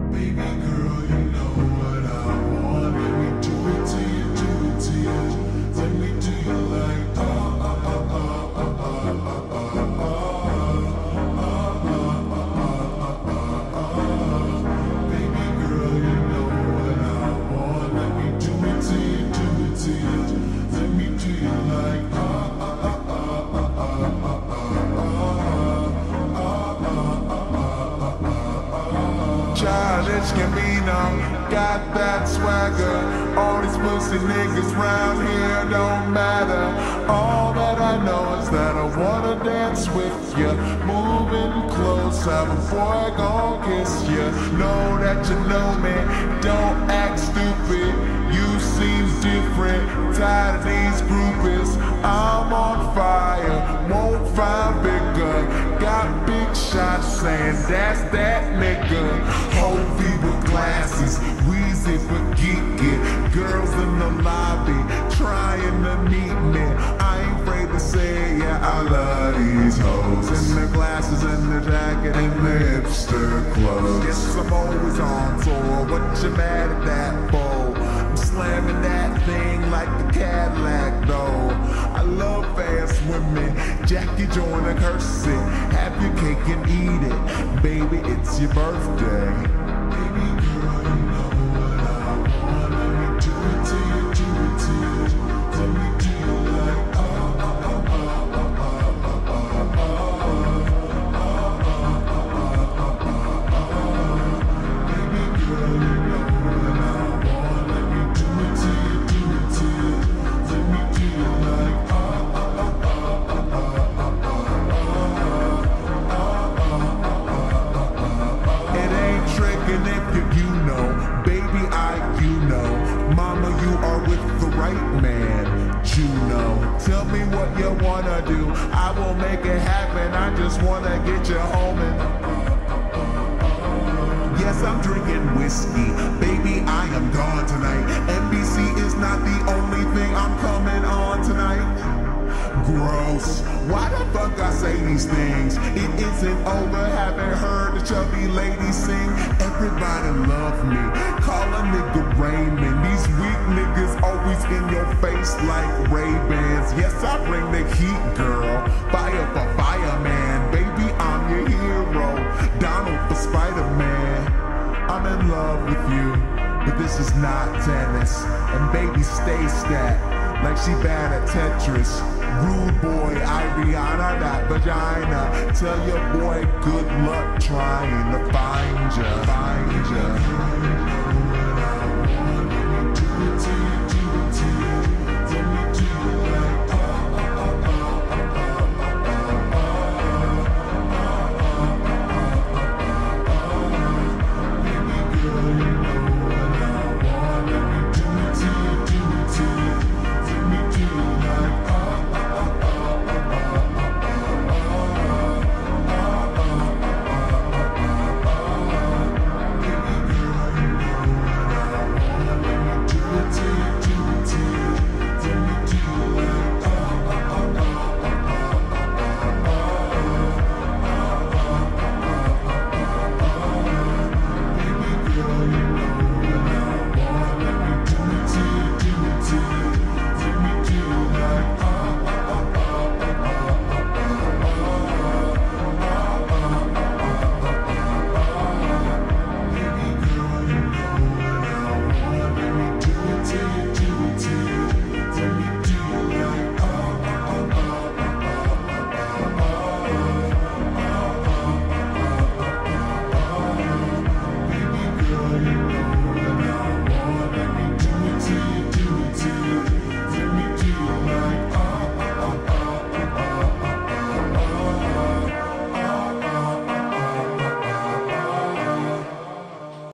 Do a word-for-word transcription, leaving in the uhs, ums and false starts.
Baby girl, you know what I want. Let me do it to you, do it to you. Let me do you like ah ah ah ah ah ah ah ah ah. Baby girl, you know what I want. Let me do it to you, do it to you. Let me do you like ah ah ah ah ah ah ah ah. Childish gambino, got that swagger. All these pussy niggas round here don't matter. All that I know is that I wanna dance with ya. Moving closer before I gon' kiss ya. Know that you know me, don't act stupid. You seem different, tired of these groupies. I'm on fire, won't find bigger. Got big shots saying that's that nigga. Hovey with glasses, Weezy for geeky. Girls in the lobby trying to meet me. I ain't afraid to say, yeah, I love these hoes. In the glasses and the jacket and the hipster clothes. Guess I'm always on tour, what you mad at that for? I'm slamming that thing like the Cadillac though. I love fast women, Jackie Joyner curse it. Have your cake and eat it, baby, it's your birthday. Baby girl, you know what I want. Let me do it to you, do it to you. Let me do you like ah ah ah ah ah ah ah ah ah. Baby girl, you know what I want. Let me do it to you, do it to you. Let me do you like ah ah ah ah ah ah ah. It ain't tricking if you you know, baby I you know. Mama, you are with the right man, you know. Tell me what you wanna do, I will make it happen. I just wanna get you home and yes, I'm drinking whiskey, baby, I am gone tonight. N B C is not the only thing I'm coming on tonight. Gross, why the fuck I say these things? It isn't over, haven't heard the chubby lady sing. Everybody love me, call a nigga Raymond. These weak niggas always in your face like Ray-Bans. Yes, I bring the heat, girl, fire for fireman. Baby, I'm your hero, Donald for Spider-Man. I'm in love with you, but this is not tennis. And baby, stay stacked like she bad at Tetris. Rude boy, Ariana, that vagina. Tell your boy good luck trying to find ya, find ya.